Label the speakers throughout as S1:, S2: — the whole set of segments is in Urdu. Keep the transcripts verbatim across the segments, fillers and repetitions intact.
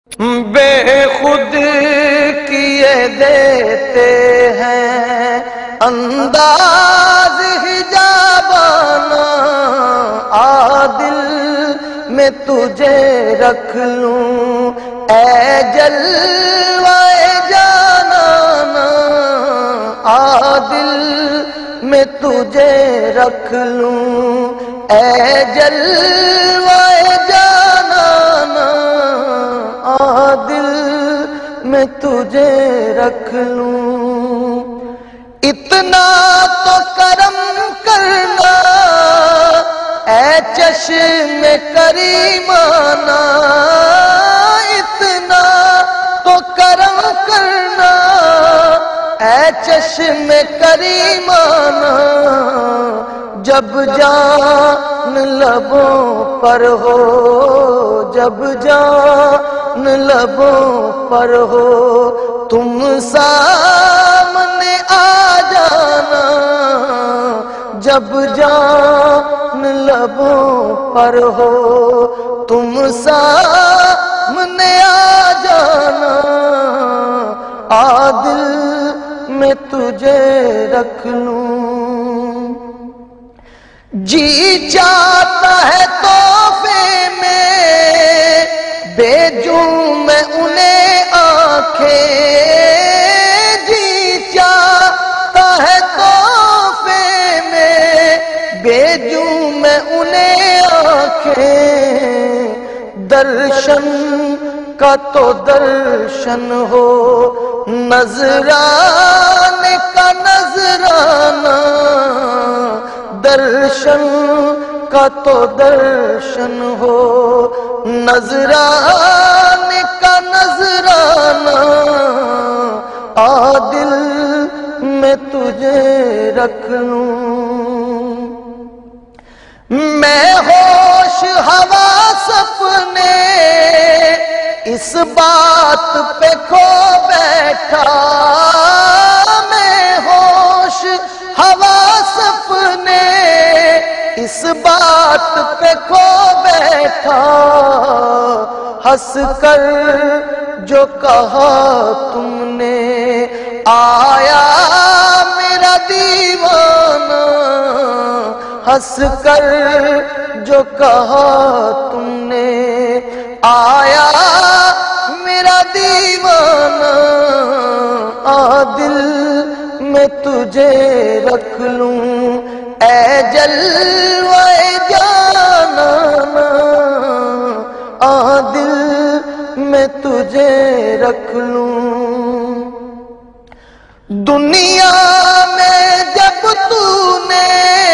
S1: بے خود کیے دیتے ہیں انداز حجابانہ، عادل میں تجھے رکھ لوں اے جلوہ جانانا، عادل میں تجھے رکھ لوں اے جلوہ جانانا، عادل میں تجھے رکھ لوں۔ اتنا تو کرم کرنا اے چشم کریمانہ، اتنا تو کرم کرنا اے چشم کریمانہ، جب جان لبوں پر ہو، جب جان لبوں پر ہو، تم سامنے آ جانا، جب جان لبوں پر ہو، تم سامنے آ جانا، عادل میں تجھے رکھ لوں۔ جی چاہتا ہے تحفے میں بھیجوں میں انہیں آنکھیں، جی چاہتا ہے تحفے میں بھیجوں میں انہیں آنکھیں، درشن کا تو درشن ہو، نذرانے کا نذرانہ، درشن کا تو درشن ہو، نذرانے کا نذرانہ، عادل میں تجھے رکھ لوں۔ میں ہوش حواس اپنے اس بات پہ کھو بیٹھا، میں ہوش حواس اپنے اس بات پہ کھو بیٹھا، ہنس کر جو کہا تم نے آیا میرا دیوانہ، ہنس کر جو کہا تم نے آیا میرا دیوانہ، عادل میں تجھے رکھ لوں اے جلوہ جانانا، عادل میں تجھے رکھ لوں۔ دنیا میں جب تو نے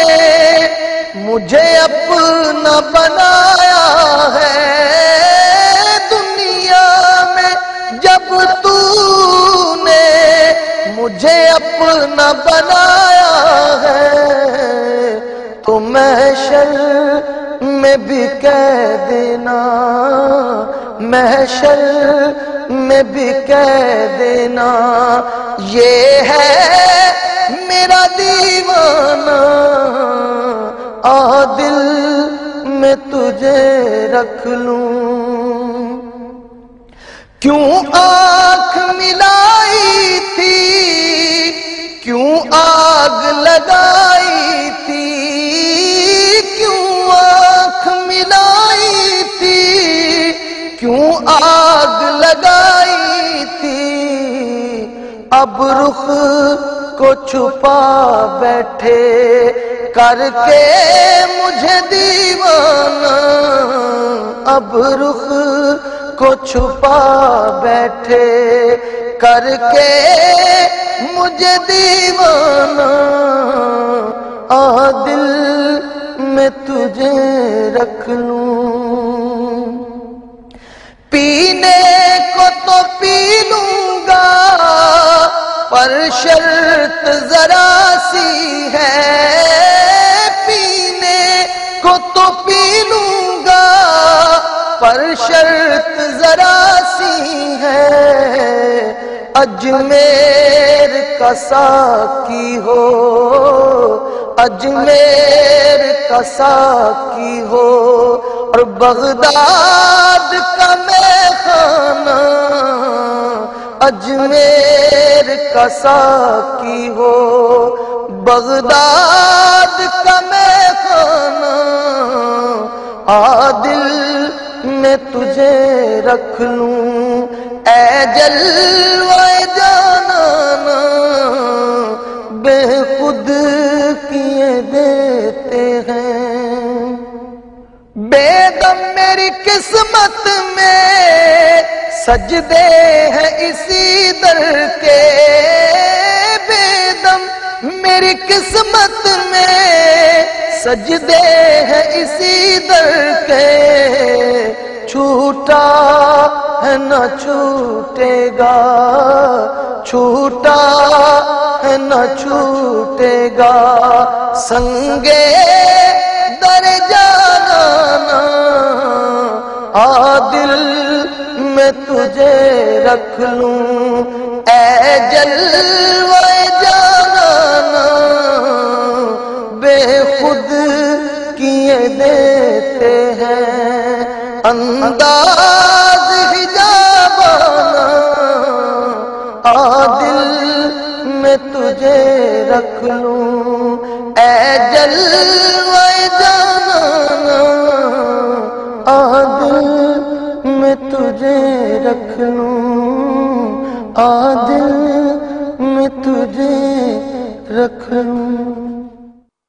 S1: مجھے اپنا بنایا ہے، دنیا میں جب تو نے مجھے اپنا بنایا ہے، تو محشر میں بھی کہہ دینا، محشر میں بھی کہہ دینا، یہ ہے میرا دیوانہ، عادل میں تجھے رکھ لوں۔ کیوں آنکھ ملائی تھی، کیوں آگ لگائی تھی، کیوں آنکھ ملائی تھی، کیوں آگ لگائی تھی، اب رخ کو چھپا بیٹھے کر کے مجھے دیوانہ، اب رخ کو چھپا بیٹھے کر کے مجھے دیوانہ، عادل میں تجھے رکھ لوں۔ پینے کو تو پی لوں گا پر شرط ذرا سی ہے، پینے کو تو پی لوں گا پر شرط ذرا سی ہے، اجمیر کا ساقی ہو، اجمیر کا ساقی ہو، اور بغداد کا میخانہ اجمیر کا ساقی ہو، بغداد کا میں خانہ، عادل میں تجھے رکھ لوں اے جلوہ جانانا، بے خود کیے دیتے ہیں، بے دم میری قسمت میں سجدے ہیں اسی در کے، بے دم میری قسمت میں سجدے ہیں اسی در کے، چھوٹا ہے نہ چھوٹے گا، چھوٹا ہے نہ چھوٹے گا، سنگے در جانانا، عادل میں تجھے رکھ لوں اے جلوہ جانانا، بے خود کیے دیتے ہیں انداز حجابانا، عادل میں تجھے رکھ لوں اے جلوہ جانانا، عادل میں تجھے رکھ لوں، عادل میں تجھے رکھ لوں۔